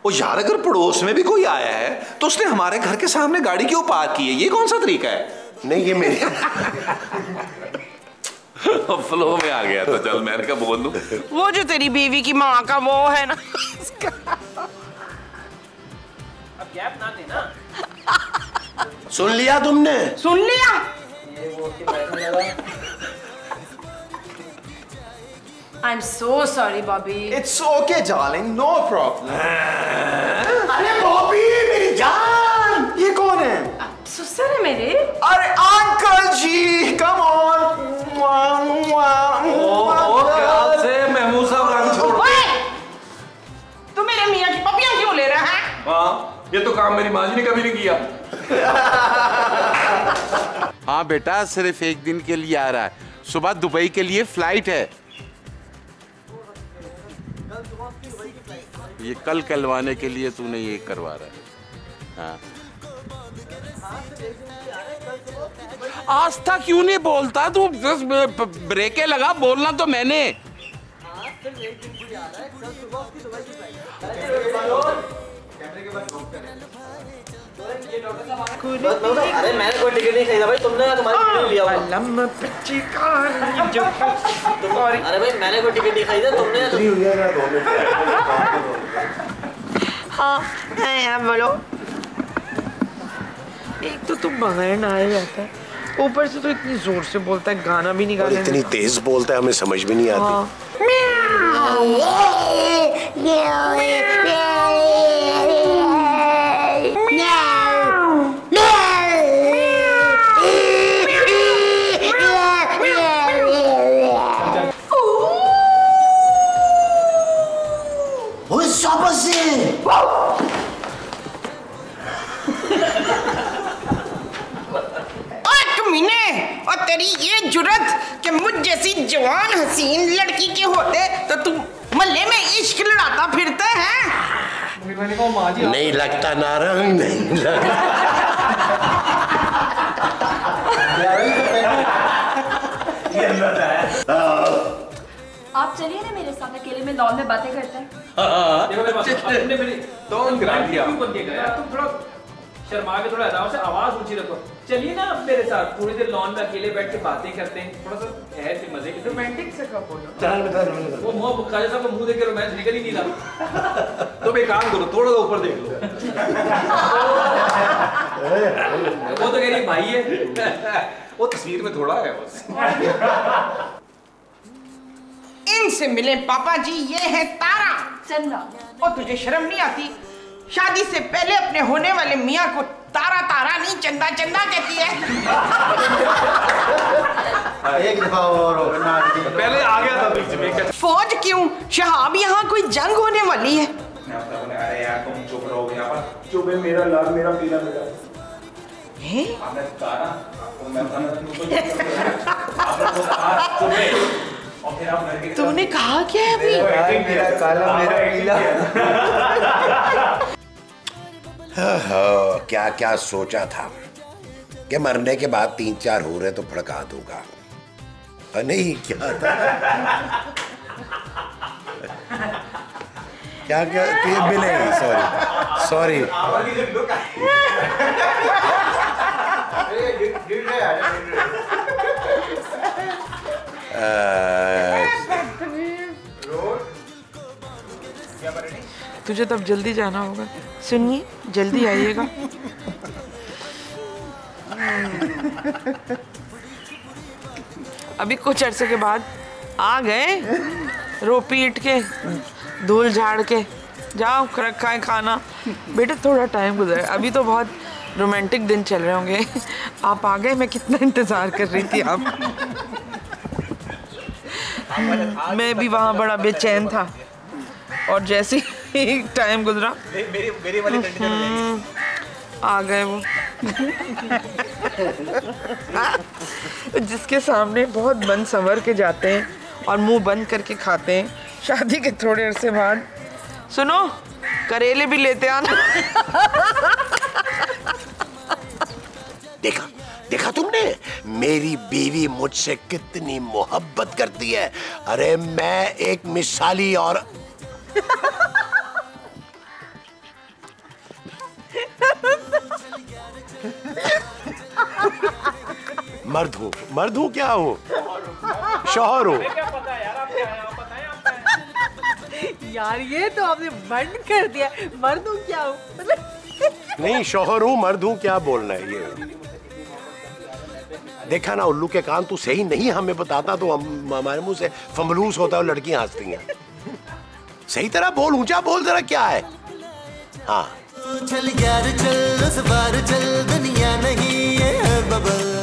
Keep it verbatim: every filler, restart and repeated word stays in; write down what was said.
ओ यार, अगर पड़ोस में भी कोई आया है तो उसने हमारे घर के सामने गाड़ी क्यों पार्क की है? ये कौन सा तरीका है? नहीं ये मेरी फ्लो में आ गया तो चल मैंने कहा बोल दूं। वो जो तेरी बीवी की माँ का वो है ना, अब गैप ना देना। सुन लिया तुमने? सुन लिया। I'm so sorry, Bobby. It's okay, darling. No problem. अरे बॉबी मेरी जान, ये कौन है? ससुर है मेरे। अरे अंकल जी, come on. ओ, ओ, ख्याल से महमूद साहब रंग छोड़। ओए, तू मेरे मियाँ की पपियाँ क्यों ले रहा है? हाँ, ये तो काम मेरी माँ जी ने कभी नहीं किया। हाँ बेटा, सिर्फ एक दिन के लिए आ रहा है। सुबह दुबई के लिए फ्लाइट है। ये कल कलवाने के लिए तूने ये करवा रहा है। हाँ। आज तक क्यों नहीं बोलता तू? ब्रेके लगा, बोलना तो मैंने। अरे मैंने कोई टिकट नहीं खरीदा भाई, तुमने तुम्हारी टिकट लिया होगा। अरे भाई मैंने कोई टिकट नहीं खरीदा, तुमने। हाँ हाँ बोलो। एक तो तुम बगैर नहाए रहता है, ऊपर से तो इतनी जोर से बोलता है, गाना भी नहीं गाने। इतनी तेज बोलता है, हमें समझ में नहीं आती। और तेरी ये जुर्रत कि मुझ जैसी जवान हसीन लड़की के होते तो तुम मल्ले में इश्क लड़ाता फिरते हैं। नहीं लगता नारंग, नहीं लगता। आप चलिए ना मेरे साथ, अकेले में लॉन में बातें करते हैं। तुम थोड़ा शर्मा के थोड़ा आराम से आवाज ऊंची रखो। चलिए ना आप मेरे साथ, थोड़ी देर लॉन में अकेले बैठ के बातें करते हैं, थोड़ा सा ठहर के मजे के। रोमांटिक से कब बोलो। वो मुंह खाजा साहब को मुंह देख के रोमांस निकल ही नहीं रहा। तो एक काम करो, थोड़ा सा ऊपर देख लो। वो तो कह रही भाई है। वो तस्वीर में थोड़ा है बस। इनसे मिले पापा जी, ये है तारा। चंदा। और तुझे शर्म नहीं आती? शादी से पहले अपने होने वाले मियाँ को तारा तारा नहीं चंदा चंदा कहती है। एक दफा और पहले आ गया था बीच में। फौज क्यों? शहाब, यहाँ कोई जंग होने वाली है। अरे यार तुम चुप रहो यहाँ पर। चुप है, मेरा लाल मेरा पीला मेरा। हैं? आपने कहा ना, आपको मैं था ना, आपने तो कहा चुप है। और फिर आप घर के तूने कहा क्या है अभी? मेरा काला मेरा पीला। हाँ, क्या क्या सोचा था कि मरने के बाद तीन चार हो रहे तो भड़का दूंगा। नहीं क्या था? क्या क्या भी नहीं, सॉरी सॉरी। तुझे तब जल्दी जाना होगा, सुनिए जल्दी आइएगा। अभी कुछ अरसे के बाद आ गए, रो पीट के धूल झाड़ के जाओ, रखा है खाना। बेटा थोड़ा टाइम गुजरा, अभी तो बहुत रोमांटिक दिन चल रहे होंगे। आप आ गए, मैं कितना इंतजार कर रही थी आप। मैं भी वहाँ बड़ा बेचैन था और जैसे ही टाइम गुजरा मेरी मेरी वाली कंडीशन हो जाएगी। आ गए वो। जिसके सामने बहुत बंद संवर के जाते हैं और मुंह बंद करके खाते हैं, शादी के थोड़े अरसे बाद सुनो करेले भी लेते आना। देखा देखा तुमने, मेरी बीवी मुझसे कितनी मोहब्बत करती है। अरे मैं एक मिसाली और मर्द हूँ, मर्द हूँ क्या हूँ? शौहर हूँ। क्या पता यार, आप क्या हैं, आप बताएं आप क्या हैं? यार ये तो आपने बंद कर दिया, मर्द हूँ क्या हूँ? नहीं, शौहर हूँ, मर्द हूँ, क्या बोलना है ये? देखा ना उल्लू के कान, तू सही नहीं हमें बताता तो हम हमारे मुंह से फमलूस होता है और लड़कियां हंसती हैं। सही तरह बोल, ऊंचा बोल जरा, क्या है? हाँ, चल यार चल, उस बार चल, दुनिया नहीं है बबल।